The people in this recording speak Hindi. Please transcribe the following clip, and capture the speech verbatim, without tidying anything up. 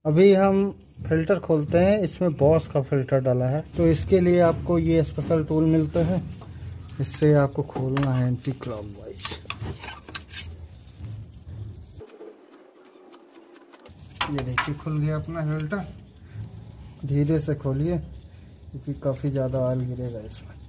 अभी हम फिल्टर खोलते हैं। इसमें बॉस का फिल्टर डाला है, तो इसके लिए आपको ये स्पेशल टूल मिलता है। इससे आपको खोलना है एंटी क्लॉकवाइज। ये देखिए खुल गया अपना फिल्टर। धीरे से खोलिए क्योंकि काफ़ी ज़्यादा ऑयल गिरेगा इसमें।